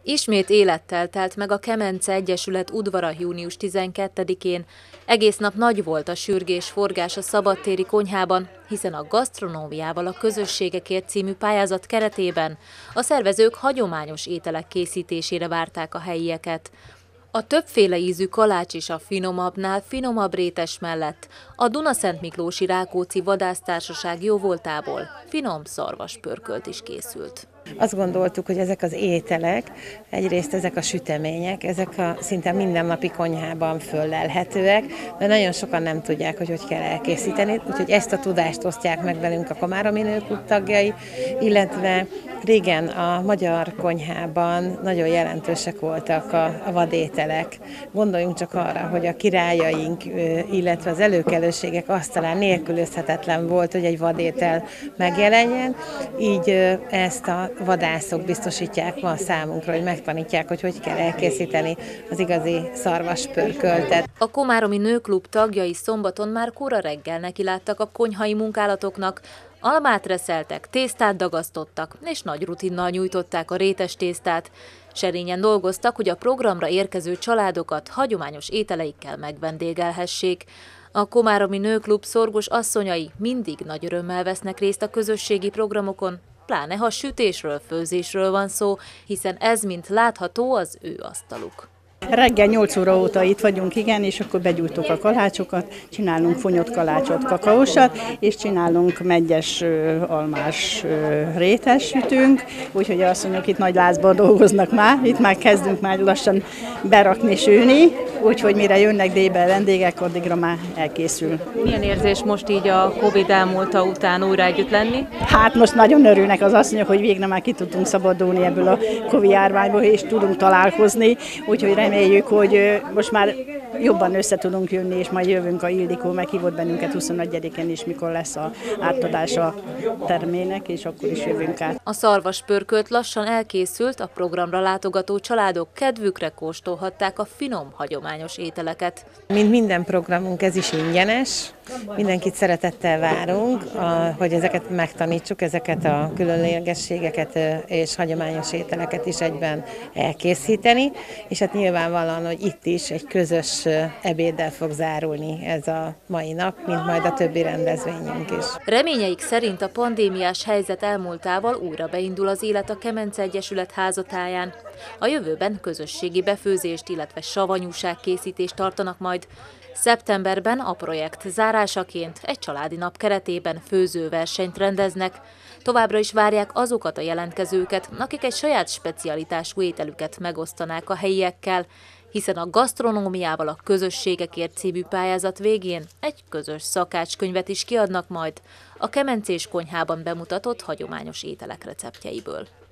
Ismét élettel telt meg a Kemence Egyesület udvara június 12-én. Egész nap nagy volt a sürgés-forgás a szabadtéri konyhában, hiszen a Gasztronómiával a Közösségekért című pályázat keretében a szervezők hagyományos ételek készítésére várták a helyieket. A többféle ízű kalács és a finomabbnál finomabb rétes mellett a Dunaszentmiklósi Rákóczi Vadásztársaság jóvoltából finom szarvaspörkölt is készült. Azt gondoltuk, hogy ezek az ételek, egyrészt ezek a sütemények, ezek a szinte mindennapi konyhában föllelhetőek, de nagyon sokan nem tudják, hogy kell elkészíteni, úgyhogy ezt a tudást osztják meg velünk a Komáromi Nőklub tagjai, illetve régen a magyar konyhában nagyon jelentősek voltak a vadételek. Gondoljunk csak arra, hogy a királyaink, illetve az előkelőségek asztalán nélkülözhetetlen volt, hogy egy vadétel megjelenjen, így ezt a vadászok biztosítják ma számunkra, hogy megtanítják, hogy kell elkészíteni az igazi szarvaspörköltet. A Komáromi Nőklub tagjai szombaton már kora reggel nekiláttak a konyhai munkálatoknak, almát reszeltek, tésztát dagasztottak, és nagy rutinnal nyújtották a rétes tésztát. Serényen dolgoztak, hogy a programra érkező családokat hagyományos ételeikkel megvendégelhessék. A Komáromi Nőklub szorgos asszonyai mindig nagy örömmel vesznek részt a közösségi programokon, pláne ha sütésről, főzésről van szó, hiszen ez, mint látható, az ő asztaluk. Reggel 8 óra óta itt vagyunk, igen, és akkor begyújtjuk a kalácsokat, csinálunk fonyott kalácsot, kakaósat, és csinálunk meggyes almás rétes sütünk, úgyhogy azt mondjuk, itt nagy lázban dolgoznak már, itt már kezdünk már lassan berakni, sülni, úgyhogy mire jönnek délbe vendégek, addigra már elkészül. Milyen érzés most így a Covid elmúlta után újra együtt lenni? Hát most nagyon örülnek az asszonyok, hogy végre már ki tudtunk szabadulni ebből a Covid járványból, és tudunk találkozni, úgyhogy reméljük, hogy most már jobban össze tudunk jönni, és majd jövünk. A Ildikó meghívott bennünket 21-én is, mikor lesz az átadása termének, és akkor is jövünk át. A szarvaspörkölt lassan elkészült, a programra látogató családok kedvükre kóstolhatták a finom, hagyományos ételeket. Mint minden programunk, ez is ingyenes. Mindenkit szeretettel várunk, hogy ezeket megtanítsuk, ezeket a különlegességeket és hagyományos ételeket is egyben elkészíteni, és hát nyilvánvalóan, hogy itt is egy közös ebéddel fog zárulni ez a mai nap, mint majd a többi rendezvényünk is. Reményeik szerint a pandémiás helyzet elmúltával újra beindul az élet a Kemence Egyesület házatáján. A jövőben közösségi befőzést, illetve savanyúságkészítést tartanak majd. Szeptemberben a projekt zárásaként egy családi nap keretében főzőversenyt rendeznek. Továbbra is várják azokat a jelentkezőket, akik egy saját specialitású ételüket megosztanák a helyiekkel, hiszen a Gasztronómiával a Közösségekért című pályázat végén egy közös szakácskönyvet is kiadnak majd a kemencés konyhában bemutatott hagyományos ételek receptjeiből.